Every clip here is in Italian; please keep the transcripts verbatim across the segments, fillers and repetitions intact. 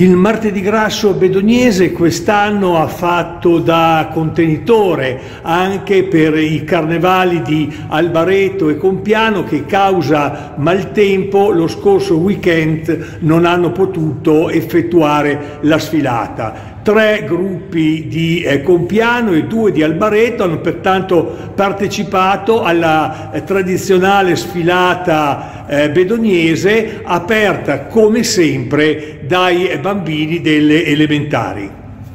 Il Martedì Grasso Bedognese quest'anno ha fatto da contenitore anche per i carnevali di Albareto e Compiano che causa maltempo lo scorso weekend non hanno potuto effettuare la sfilata. Tre gruppi di eh, Compiano e due di Albareto hanno pertanto partecipato alla eh, tradizionale sfilata eh, bedognese, aperta come sempre dai bambini delle elementari.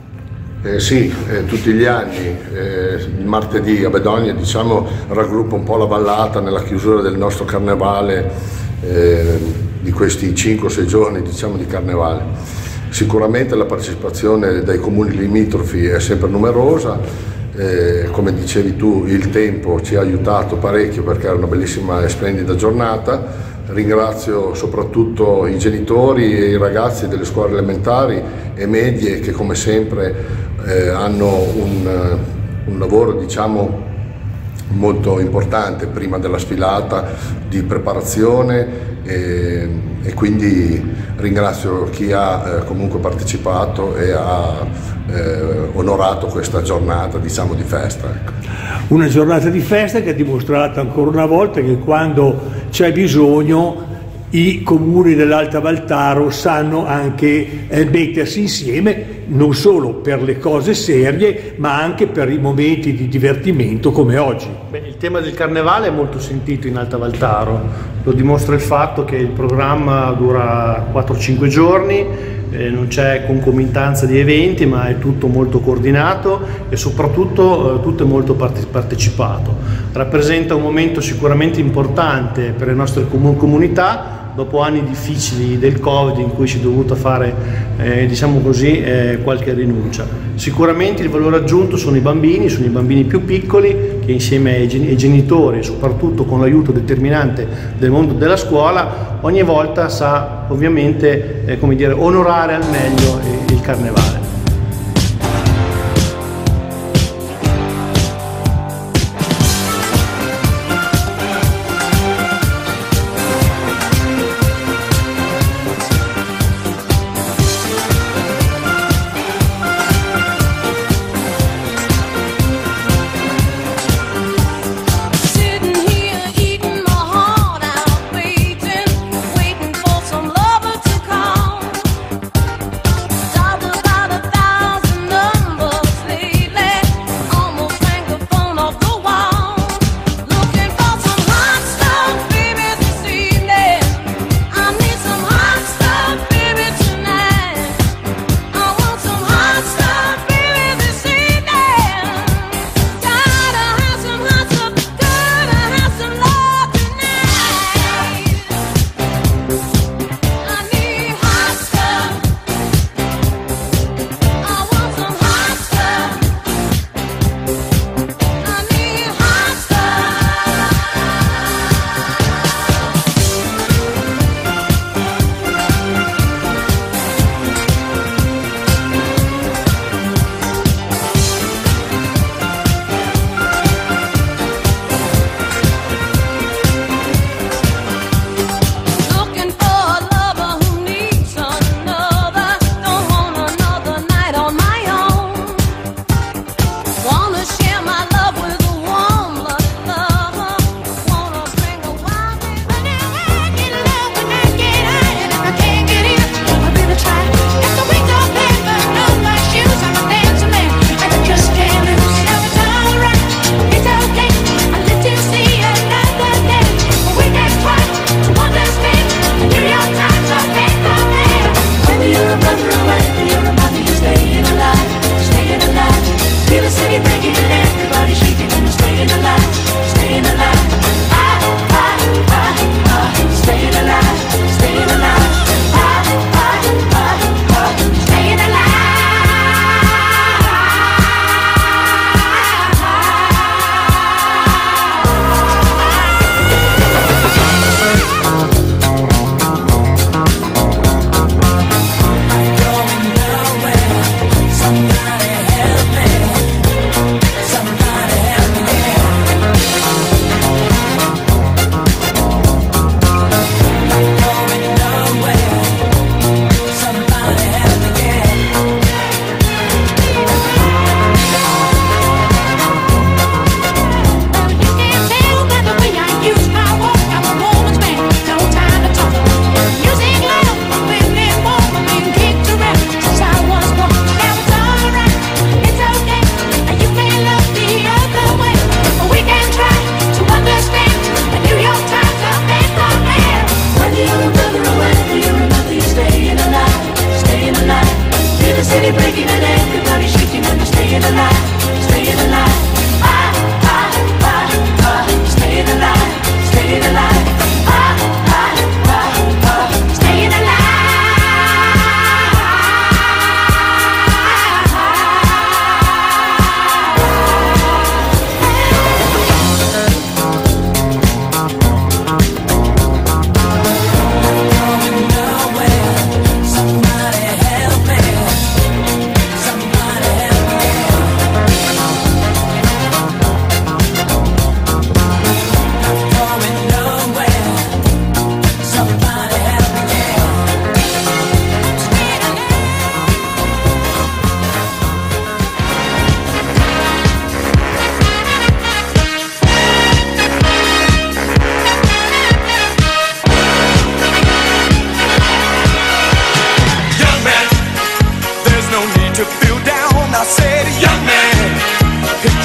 Eh sì, eh, tutti gli anni, eh, il martedì a Bedogna diciamo, raggruppa un po' la vallata nella chiusura del nostro carnevale, eh, di questi cinque o sei giorni diciamo, di carnevale. Sicuramente la partecipazione dai comuni limitrofi è sempre numerosa, eh, come dicevi tu il tempo ci ha aiutato parecchio perché era una bellissima e splendida giornata. Ringrazio soprattutto i genitori e i ragazzi delle scuole elementari e medie che come sempre eh, hanno un, un lavoro diciamo, molto importante prima della sfilata di preparazione e, e quindi ringrazio chi ha eh, comunque partecipato e ha eh, onorato questa giornata diciamo, di festa. Ecco. Una giornata di festa che ha dimostrato ancora una volta che quando c'è bisogno i comuni dell'Alta Valtaro sanno anche eh, mettersi insieme non solo per le cose serie ma anche per i momenti di divertimento come oggi. Beh, il tema del carnevale è molto sentito in Alta Valtaro, lo dimostra il fatto che il programma dura quattro cinque giorni, eh, non c'è concomitanza di eventi ma è tutto molto coordinato e soprattutto eh, tutto è molto parte partecipato. Rappresenta un momento sicuramente importante per le nostre comun comunità dopo anni difficili del Covid in cui si è dovuta fare eh, diciamo così, eh, qualche rinuncia. Sicuramente il valore aggiunto sono i bambini, sono i bambini più piccoli che insieme ai, gen ai genitori, soprattutto con l'aiuto determinante del mondo della scuola, ogni volta sa ovviamente eh, come dire, onorare al meglio eh, il carnevale. Bye.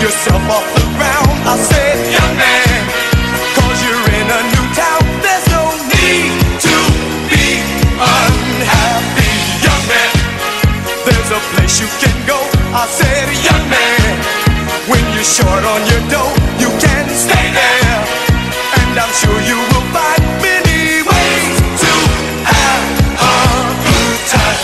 yourself off the ground. I said, young man, cause you're in a new town. There's no need to be unhappy, young man. There's a place you can go. I said, young man, when you're short on your dough, you can stay there. And I'm sure you will find many ways to have a good time.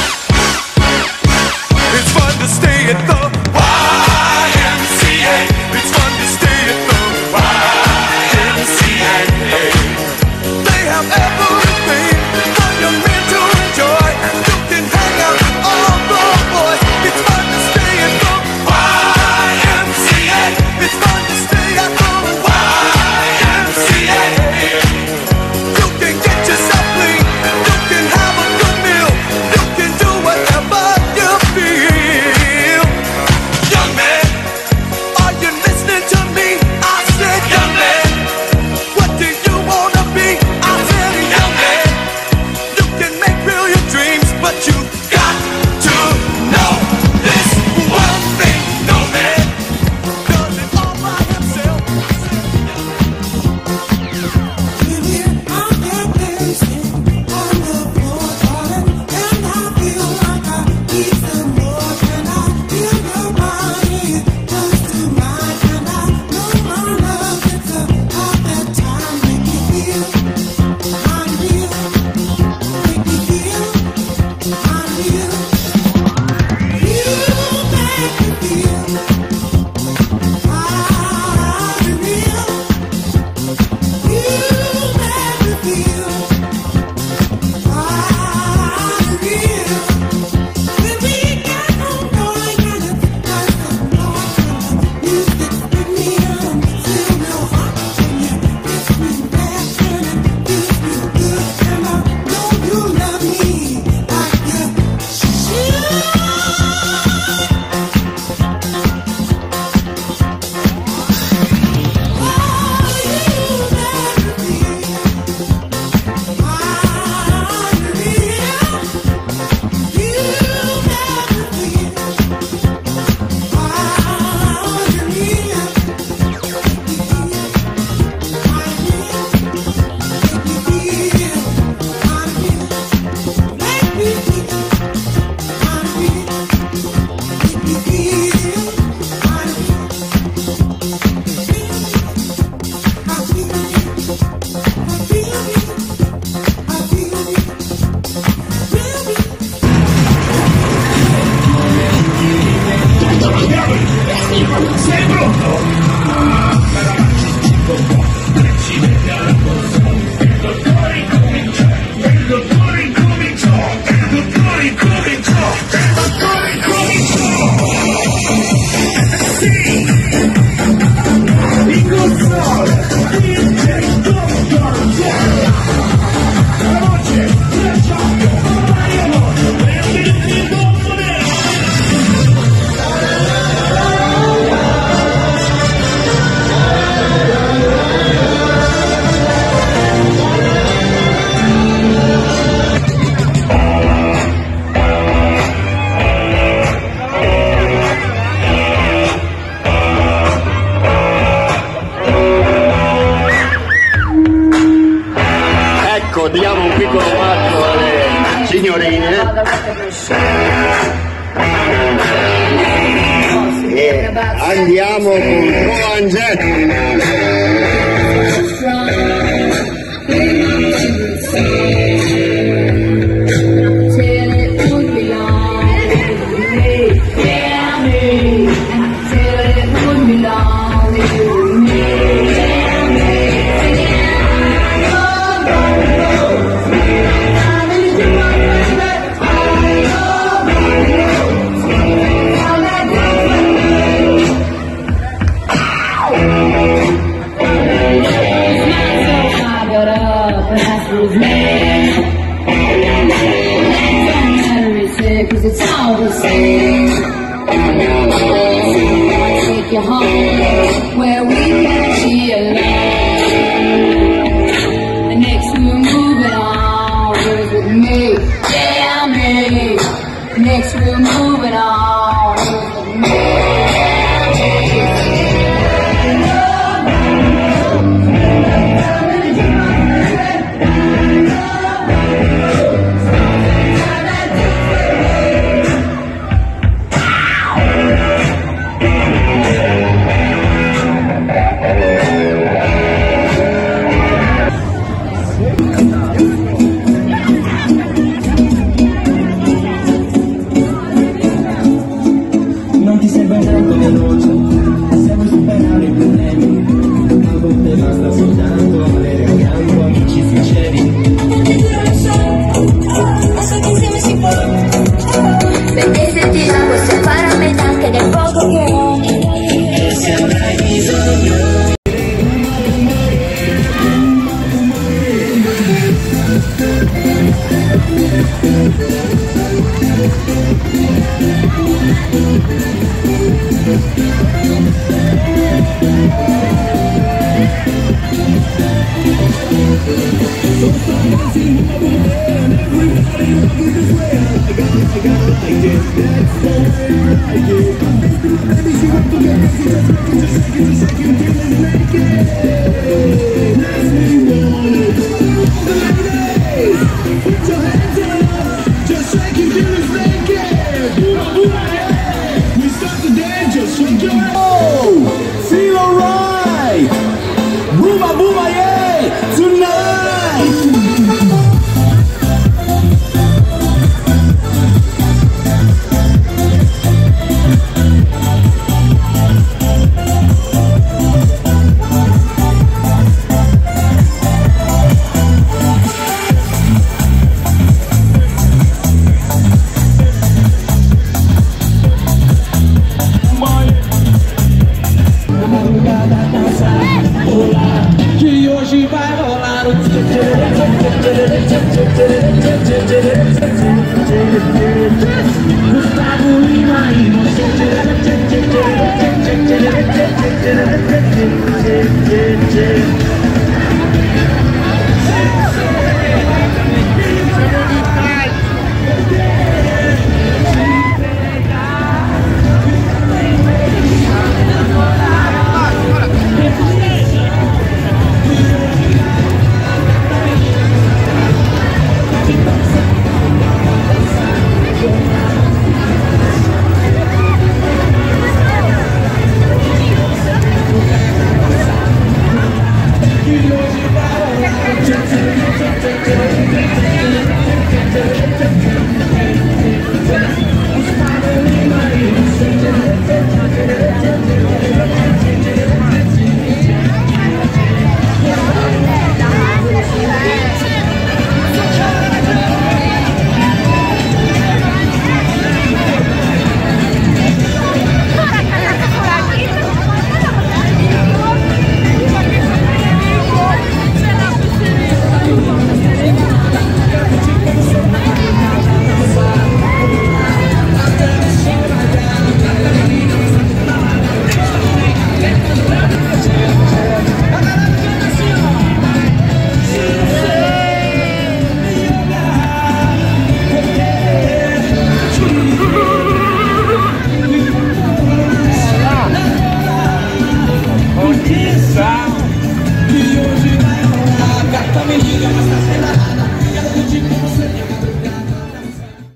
It's fun to stay at the Y M C A. It's fun to stay at the Y M C A. They have everything for young men to enjoy. You can hang out with all the boys. It's fun to stay at the Y M C A. It's fun to stay at the Y M C A. You can get yourself clean. You can have a good meal. You can do whatever you feel. Young man, are you listening to me? I said, young man, what do you wanna be? I said, young man, you can make real your dreams, but you got to know this one thing. No man does it all by himself. Diamo un piccolo bacio alle signorine e andiamo con Proangette. Cause it's all the same. I'll take you home where we can be alone. And next we're moving on, here's with me, yeah me. Next we're moving on, here's with me, yeah me. Ladies,